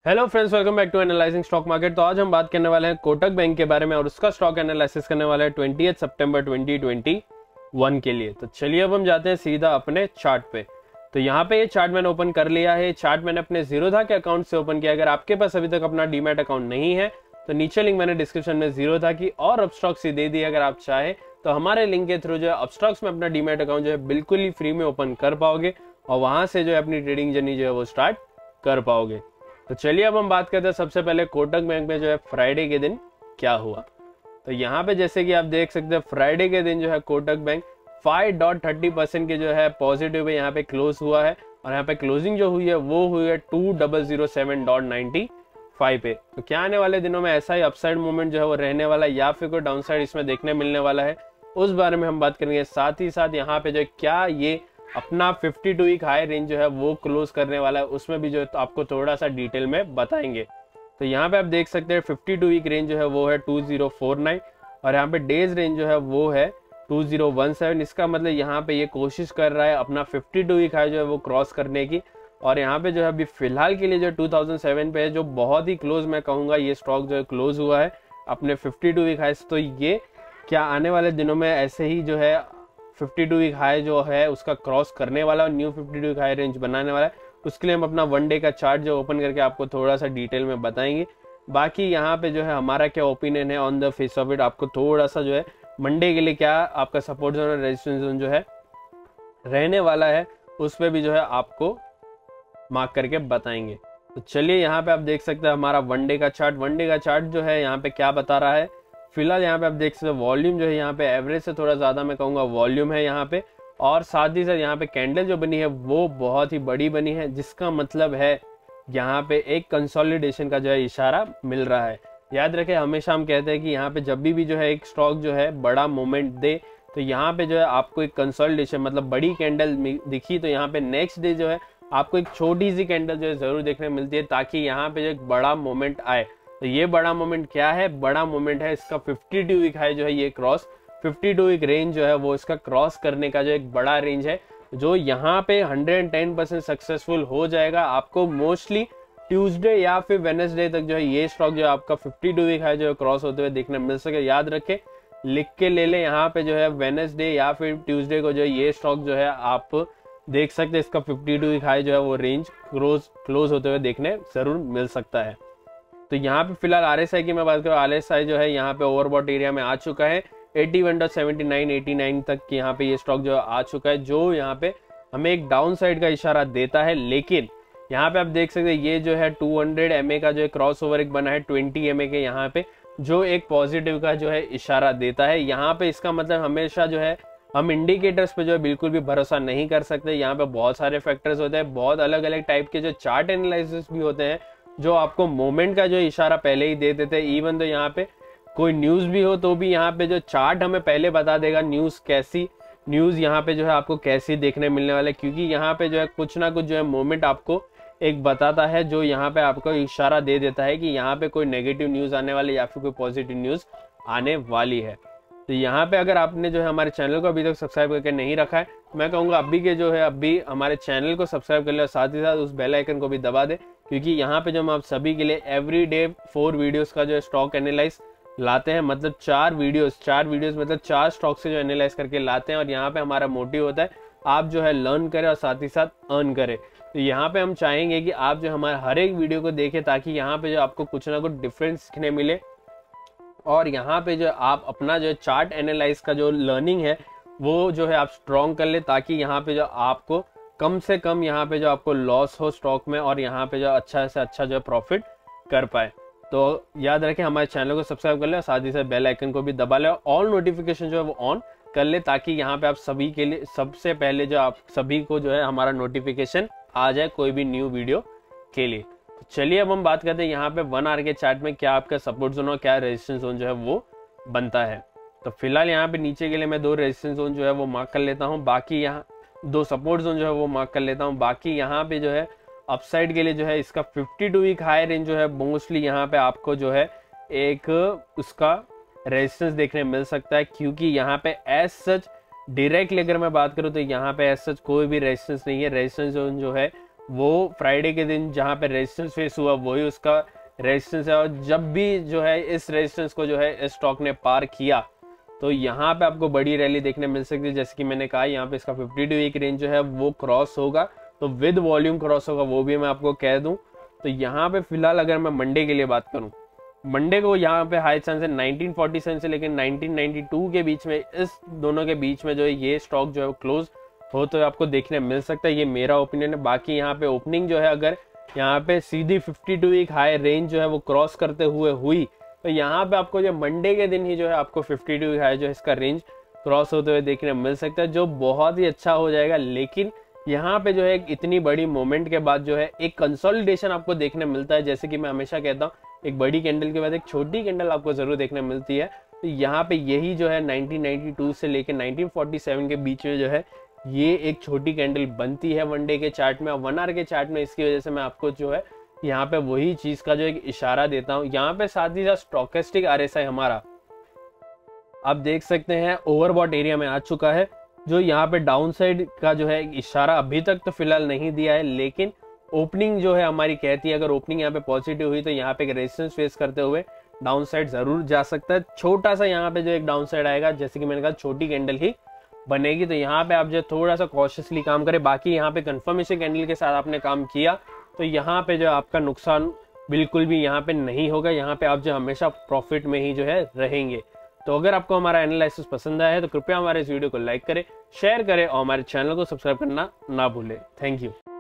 Hello friends, welcome back to analysing stock market. तो आज हम बात करने वाले हैं कोटक बैंक के बारे में और उसका स्टॉक एनालिसिस करने वाले हैं 28 सितंबर 2021 के लिए। तो चलिए अब हम जाते हैं सीधा अपने चार्ट पे। तो यहाँ पे ये चार्ट मैंने ओपन कर लिया है। चार्ट मैंने अपने जीरोधा के अकाउंट से ओपन किया। अगर आपके पास अभी तक अपना डीमैट अकाउंट नहीं है तो नीचे लिंक मैंने डिस्क्रिप्शन में जीरोधा की और अपस्टॉक्स की दे दी। अगर आप चाहे तो हमारे लिंक के थ्रू जो है अपस्टॉक्स में अपना डीमैट अकाउंट जो है बिल्कुल ही फ्री में ओपन कर पाओगे और वहां से जो है अपनी ट्रेडिंग जर्नी जो है वो स्टार्ट कर पाओगे। तो चलिए अब हम बात करते हैं सबसे पहले कोटक बैंक में जो है फ्राइडे के दिन क्या हुआ। तो यहाँ पे जैसे कि आप देख सकते हैं फ्राइडे के दिन जो है कोटक बैंक 5.30% के जो है पॉजिटिव है यहाँ पे क्लोज हुआ है और यहाँ पे क्लोजिंग जो हुई है वो हुई है 2007.95 पे। तो क्या आने वाले दिनों में ऐसा ही अपसाइड मूवमेंट जो है वो रहने वाला है या फिर कोई डाउनसाइड इसमें देखने मिलने वाला है, उस बारे में हम बात करेंगे। साथ ही साथ यहाँ पे जो है क्या ये अपना 52 वीक हाई रेंज जो है वो क्लोज करने वाला है, उसमें भी जो है तो आपको थोड़ा सा डिटेल में बताएंगे। तो यहाँ पे आप देख सकते हैं 52 वीक रेंज जो है वो है 2049 और यहाँ पे डेज रेंज जो है वो है 2017। इसका मतलब यहाँ पे ये कोशिश कर रहा है अपना 52 वीक हाई जो है वो क्रॉस करने की। और यहाँ पे जो है अभी फिलहाल के लिए जो 2007 पे है, जो बहुत ही क्लोज मैं कहूँगा ये स्टॉक जो है क्लोज हुआ है अपने 52 वीक हाई से। तो ये क्या आने वाले दिनों में ऐसे ही जो है 52 वीक हाई जो है उसका क्रॉस करने वाला और न्यू 52 वीक हाई रेंज बनाने वाला है। उसके लिए हम अपना वन डे का चार्ट जो ओपन करके आपको थोड़ा सा डिटेल में बताएंगे। बाकी यहाँ पे जो है हमारा क्या ओपिनियन है on the face of it, आपको थोड़ा सा जो है मंडे के लिए क्या आपका सपोर्ट जोन और रेजिस्टेंस जोन जो है रहने वाला है उस पर भी जो है आपको मार्क करके बताएंगे। तो चलिए यहाँ पे आप देख सकते हैं हमारा वन डे का चार्ट। वन डे का चार्ट जो है यहाँ पे क्या बता रहा है, फिलहाल यहाँ पे आप देख सकते हैं वॉल्यूम जो है यहाँ पे एवरेज से थोड़ा ज़्यादा मैं कहूँगा वॉल्यूम है यहाँ पे। और साथ ही साथ यहाँ पे कैंडल जो बनी है वो बहुत ही बड़ी बनी है, जिसका मतलब है यहाँ पे एक कंसोलिडेशन का जो है इशारा मिल रहा है। याद रखें, हमेशा हम कहते हैं कि यहाँ पे जब भी जो है एक स्टॉक जो है बड़ा मोमेंट दे तो यहाँ पे जो है आपको एक कंसोलिडेशन मतलब बड़ी कैंडल दिखी तो यहाँ पे नेक्स्ट डे जो है आपको एक छोटी सी कैंडल जो है जरूर देखने मिलती है, ताकि यहाँ पे जो एक बड़ा मोमेंट आए। तो ये बड़ा मोमेंट क्या है, बड़ा मोमेंट है इसका 52 वीक हाई जो है ये क्रॉस 52 वीक रेंज जो है वो इसका क्रॉस करने का जो एक बड़ा रेंज है, जो यहाँ पे 110% सक्सेसफुल हो जाएगा। आपको मोस्टली ट्यूसडे या फिर वेडनेसडे तक जो है ये स्टॉक जो है आपका 52 वीक हाई जो है क्रॉस होते हुए देखने मिल सके। याद रखें, लिख के ले ले, यहाँ पे जो है वेडनेसडे या फिर ट्यूसडे को जो है ये स्टॉक जो है आप देख सकते हैं इसका 52 वीक हाई जो है वो रेंज क्लोज होते हुए देखने जरूर मिल सकता है। तो यहाँ पे फिलहाल RSI की मैं बात करूँ, RSI जो है यहाँ पे ओवरबॉट एरिया में आ चुका है 81.79 89 तक की यहाँ पे ये स्टॉक जो आ चुका है, जो यहाँ पे हमें एक डाउन साइड का इशारा देता है। लेकिन यहाँ पे आप देख सकते हैं ये जो है 200 MA का जो है क्रॉस ओवर एक बना है 20 MA के यहाँ पे, जो एक पॉजिटिव का जो है इशारा देता है। यहाँ पे इसका मतलब हमेशा जो है हम इंडिकेटर्स पे जो है बिल्कुल भी भरोसा नहीं कर सकते। यहाँ पे बहुत सारे फैक्टर्स होते हैं, बहुत अलग अलग टाइप के जो चार्ट एनालिसिस भी होते हैं जो आपको मोमेंट का जो इशारा पहले ही दे देते हैं। इवन तो यहाँ पे कोई न्यूज़ भी हो तो भी यहाँ पे जो चार्ट हमें पहले बता देगा न्यूज़ यहाँ पे जो है आपको कैसी देखने मिलने वाला है, क्योंकि यहाँ पे जो है कुछ ना कुछ जो है मोमेंट आपको एक बताता है, जो यहाँ पे आपको इशारा दे देता है कि यहाँ पे कोई नेगेटिव न्यूज़ आने वाली या फिर कोई पॉजिटिव न्यूज़ आने वाली है। तो यहाँ पे अगर आपने जो है हमारे चैनल को अभी तक सब्सक्राइब करके नहीं रखा है, मैं कहूँगा अभी हमारे चैनल को सब्सक्राइब कर ले और साथ ही साथ उस बेल आइकन को भी दबा दे, क्योंकि यहाँ पे जो हम आप सभी के लिए एवरी डे 4 वीडियोस का जो है स्टॉक एनालाइज लाते हैं। मतलब 4 वीडियोस मतलब 4 स्टॉक से जो एनालाइज करके लाते हैं। और यहाँ पे हमारा मोटिव होता है आप जो है लर्न करें और साथ ही साथ अर्न करें। तो यहाँ पे हम चाहेंगे कि आप जो हमारे हर एक वीडियो को देखें, ताकि यहाँ पे जो आपको कुछ ना कुछ डिफरेंस सीखने मिले और यहाँ पे जो आप अपना जो चार्ट एनालाइज का जो लर्निंग है वो जो है आप स्ट्रॉन्ग कर ले, ताकि यहाँ पे जो आपको कम से कम यहाँ पे जो आपको लॉस हो स्टॉक में और यहाँ पे जो अच्छा से अच्छा जो प्रॉफिट कर पाए। तो याद रखें, हमारे चैनल को सब्सक्राइब कर ले और साथ ही साथ बेल आइकन को भी दबा ले और ऑल नोटिफिकेशन जो है वो ऑन कर ले, ताकि यहाँ पे आप सभी के लिए सबसे पहले जो आप सभी को जो है हमारा नोटिफिकेशन आ जाए कोई भी न्यू वीडियो के लिए। तो चलिए अब हम बात करते हैं यहाँ पे 1 आवर के चार्ट में क्या आपका सपोर्ट जोन और क्या रेजिस्टेंस जोन जो है वो बनता है। तो फिलहाल यहाँ पे नीचे के लिए मैं 2 रेजिस्टेंस जोन जो है वो मार्क कर लेता हूँ, बाकी यहाँ 2 सपोर्ट जोन जो है वो मार्क कर लेता हूँ। बाकी यहाँ पे जो है अपसाइड के लिए जो है इसका 52 वीक हाई रेंज जो है मोस्टली यहाँ पे आपको जो है एक उसका रेजिस्टेंस देखने मिल सकता है, क्योंकि यहाँ पे एज सच डायरेक्टली अगर मैं बात करूँ तो यहाँ पे एज सच कोई भी रेजिस्टेंस नहीं है। रेजिस्टेंस जोन जो है वो फ्राइडे के दिन जहाँ पे रेजिस्टेंस फेस हुआ वही उसका रेजिस्टेंस है, और जब भी जो है इस रेजिस्टेंस को जो है इस स्टॉक ने पार किया तो यहाँ पे आपको बड़ी रैली देखने मिल सकती है। जैसे कि मैंने कहा, यहाँ पे इसका 52 वीक रेंज जो है वो क्रॉस होगा, तो विद वॉल्यूम क्रॉस होगा, वो भी मैं आपको कह दूं। तो यहाँ पे फिलहाल अगर मैं मंडे के लिए बात करूं, मंडे को यहाँ पे हाई चांस है 1947 से लेकर 1992 के बीच में, इस दोनों के बीच में जो है ये स्टॉक जो है क्लोज हो तो आपको देखने मिल सकता है। ये मेरा ओपिनियन है। बाकी यहाँ पे ओपनिंग जो है अगर यहाँ पे सीधी 52 वीक हाई रेंज जो है वो क्रॉस करते हुए हुई तो यहाँ पे आपको जो मंडे के दिन ही जो है आपको 52 वीक हाई जो है इसका रेंज क्रॉस होते हुए देखने मिल सकता है, जो बहुत ही अच्छा हो जाएगा। लेकिन यहाँ पे जो है इतनी बड़ी मोमेंट के बाद जो है एक कंसोलिडेशन आपको देखने मिलता है। जैसे कि मैं हमेशा कहता हूँ, एक बड़ी कैंडल के बाद एक छोटी कैंडल आपको जरूर देखने मिलती है। तो यहाँ पे यही जो है 1992 से लेकर 1947 के बीच में जो है ये एक छोटी कैंडल बनती है वन डे के चार्ट में और 1 आवर के चार्ट में। इसकी वजह से मैं आपको जो है यहाँ पे वही चीज का जो एक इशारा देता हूँ। यहाँ पे साथ ही साथ स्टोकेस्टिक आरएसआई हमारा आप देख सकते हैं ओवरबॉट एरिया में आ चुका है, जो यहाँ पे डाउन साइड का जो है इशारा अभी तक तो फिलहाल नहीं दिया है, लेकिन ओपनिंग जो है हमारी कहती है अगर ओपनिंग यहाँ पे पॉजिटिव हुई तो यहाँ पे एक रेजिस्टेंस फेस करते हुए डाउन साइड जरूर जा सकता है। छोटा सा यहाँ पे जो एक डाउन साइड आएगा, जैसे कि मैंने कहा छोटी कैंडल ही बनेगी, तो यहाँ पे आप जो थोड़ा सा कॉशियसली काम करें। बाकी यहाँ पे कंफर्मेशन कैंडल के साथ आपने काम किया तो यहाँ पे जो आपका नुकसान बिल्कुल भी यहाँ पे नहीं होगा। यहाँ पे आप जो हमेशा प्रॉफिट में ही जो है रहेंगे। तो अगर आपको हमारा एनालिसिस पसंद आया है तो कृपया हमारे इस वीडियो को लाइक करें, शेयर करें और हमारे चैनल को सब्सक्राइब करना ना भूलें। Thank you.